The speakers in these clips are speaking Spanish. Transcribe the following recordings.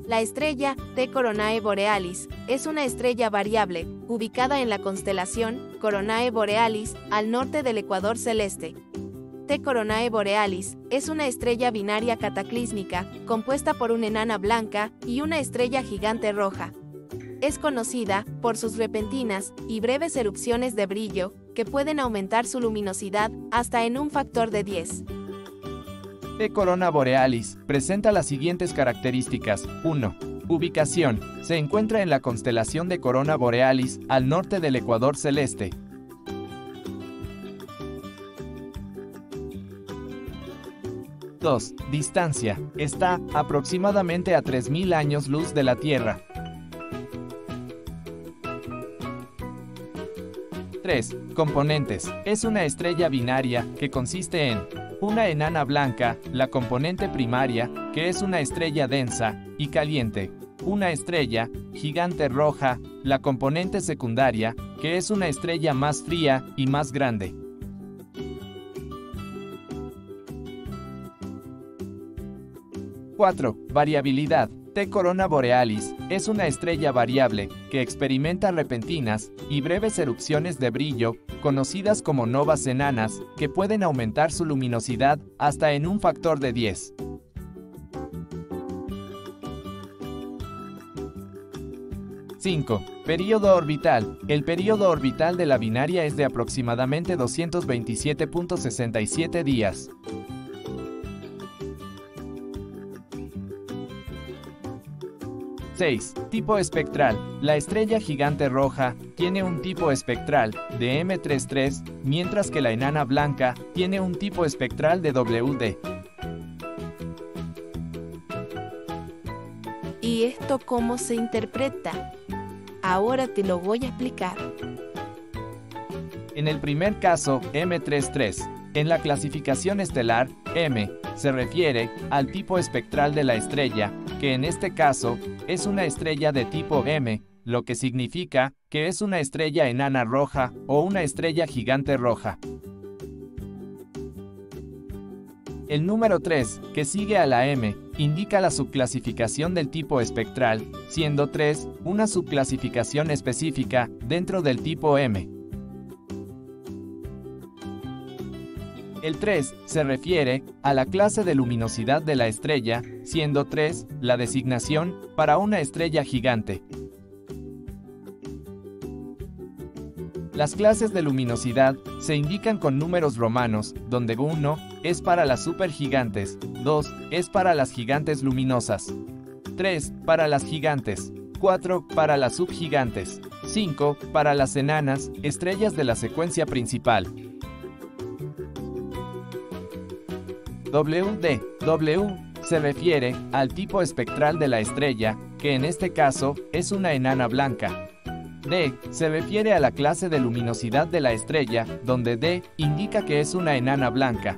La estrella T Coronae Borealis es una estrella variable, ubicada en la constelación Coronae Borealis, al norte del ecuador celeste. T Coronae Borealis es una estrella binaria cataclísmica, compuesta por una enana blanca y una estrella gigante roja. Es conocida por sus repentinas y breves erupciones de brillo, que pueden aumentar su luminosidad hasta en un factor de 10. T Corona Borealis presenta las siguientes características. 1. Ubicación. Se encuentra en la constelación de Corona Borealis, al norte del ecuador celeste. 2. Distancia. Está aproximadamente a 3000 años luz de la Tierra. 3. Componentes. Es una estrella binaria que consiste en una enana blanca, la componente primaria, que es una estrella densa y caliente. Una estrella gigante roja, la componente secundaria, que es una estrella más fría y más grande. 4. Variabilidad. T Corona Borealis es una estrella variable que experimenta repentinas y breves erupciones de brillo, conocidas como novas enanas, que pueden aumentar su luminosidad hasta en un factor de 10. Período orbital. El período orbital de la binaria es de aproximadamente 227.67 días. 6. Tipo espectral. La estrella gigante roja tiene un tipo espectral de M33, mientras que la enana blanca tiene un tipo espectral de WD. ¿Y esto cómo se interpreta? Ahora te lo voy a explicar. En el primer caso, M33, en la clasificación estelar, M se refiere al tipo espectral de la estrella, que en este caso es una estrella de tipo M, lo que significa que es una estrella enana roja o una estrella gigante roja. El número 3, que sigue a la M, indica la subclasificación del tipo espectral, siendo 3 una subclasificación específica dentro del tipo M. El 3 se refiere a la clase de luminosidad de la estrella, siendo 3 la designación para una estrella gigante. Las clases de luminosidad se indican con números romanos, donde 1 es para las supergigantes, 2 es para las gigantes luminosas, 3 para las gigantes, 4 para las subgigantes, 5 para las enanas, estrellas de la secuencia principal. W se refiere al tipo espectral de la estrella, que en este caso es una enana blanca. D se refiere a la clase de luminosidad de la estrella, donde D indica que es una enana blanca.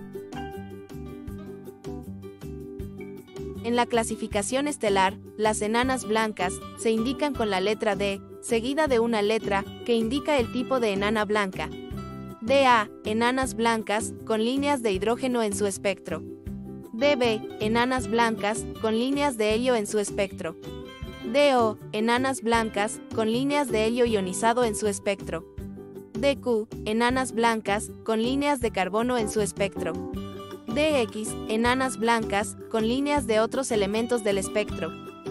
En la clasificación estelar, las enanas blancas se indican con la letra D, seguida de una letra que indica el tipo de enana blanca. DA, enanas blancas, con líneas de hidrógeno en su espectro. DB, enanas blancas, con líneas de helio en su espectro. DO, enanas blancas, con líneas de helio ionizado en su espectro. DQ, enanas blancas, con líneas de carbono en su espectro. DX, enanas blancas, con líneas de otros elementos del espectro.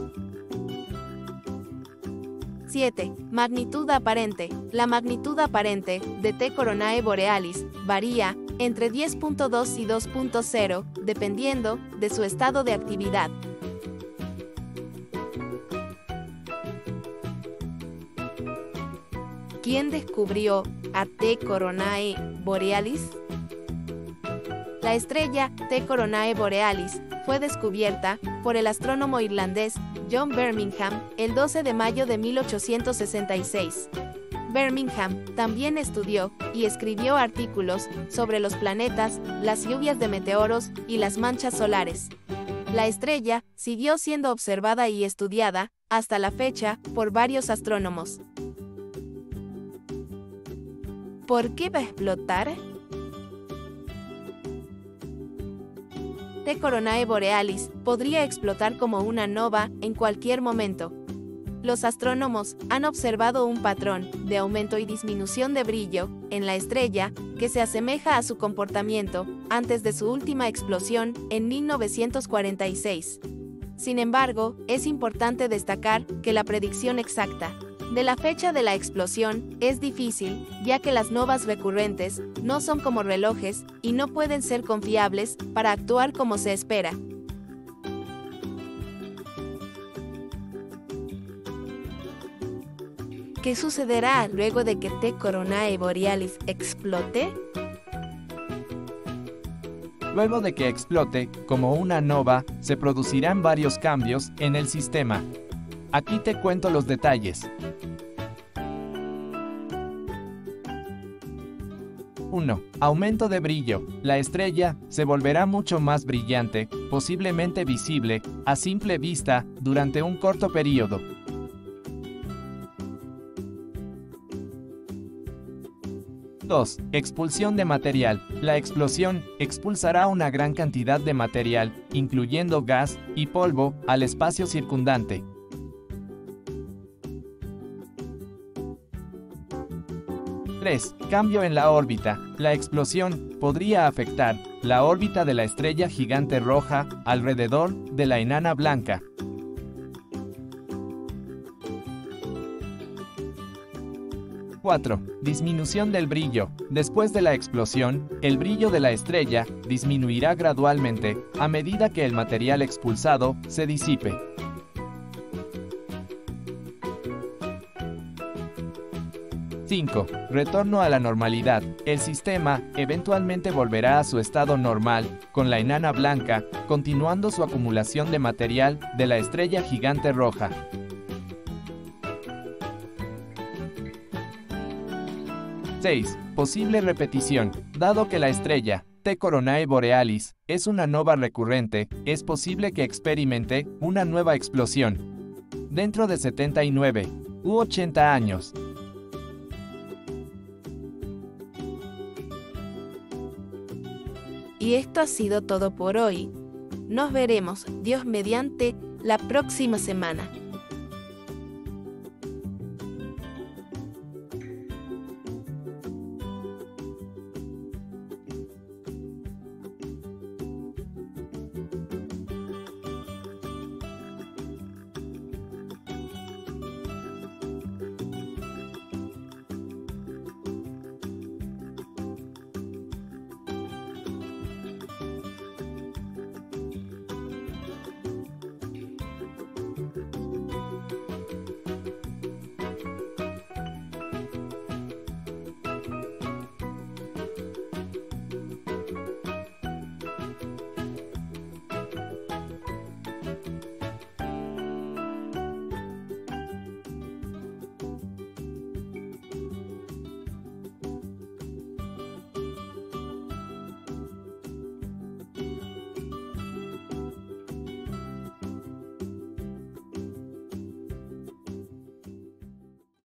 7. Magnitud aparente. La magnitud aparente de T Coronae Borealis varía entre 10.2 y 2.0, dependiendo de su estado de actividad. ¿Quién descubrió a T Coronae Borealis? La estrella T Coronae Borealis fue descubierta por el astrónomo irlandés John Birmingham el 12 de mayo de 1866. Birmingham también estudió y escribió artículos sobre los planetas, las lluvias de meteoros y las manchas solares. La estrella siguió siendo observada y estudiada hasta la fecha por varios astrónomos. ¿Por qué va a explotar? T Coronae Borealis podría explotar como una nova en cualquier momento. Los astrónomos han observado un patrón de aumento y disminución de brillo en la estrella que se asemeja a su comportamiento antes de su última explosión en 1946. Sin embargo, es importante destacar que la predicción exacta de la fecha de la explosión es difícil, ya que las novas recurrentes no son como relojes y no pueden ser confiables para actuar como se espera. ¿Qué sucederá luego de que T Coronae Borealis explote? Luego de que explote, como una nova, se producirán varios cambios en el sistema. Aquí te cuento los detalles. 1. Aumento de brillo. La estrella se volverá mucho más brillante, posiblemente visible, a simple vista, durante un corto periodo. 2. Expulsión de material. La explosión expulsará una gran cantidad de material, incluyendo gas y polvo, al espacio circundante. 3. Cambio en la órbita. La explosión podría afectar la órbita de la estrella gigante roja alrededor de la enana blanca. 4. Disminución del brillo. Después de la explosión, el brillo de la estrella disminuirá gradualmente a medida que el material expulsado se disipe. 5. Retorno a la normalidad. El sistema eventualmente volverá a su estado normal, con la enana blanca continuando su acumulación de material de la estrella gigante roja. 6. Posible repetición. Dado que la estrella T Coronae Borealis es una nova recurrente, es posible que experimente una nueva explosión dentro de 79 u 80 años. Y esto ha sido todo por hoy. Nos veremos, Dios mediante, la próxima semana.